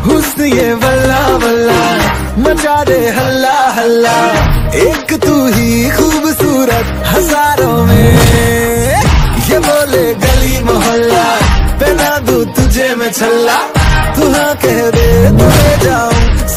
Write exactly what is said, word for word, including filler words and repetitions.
हुस्न ये वल्ला वल्ला मचा दे हल्ला हल्ला, एक तू ही खूबसूरत हजारों में। ये बोले गली मोहल्ला पहना दूं तुझे मैं छल्ला, तू हाँ कह दे तो ले जाऊं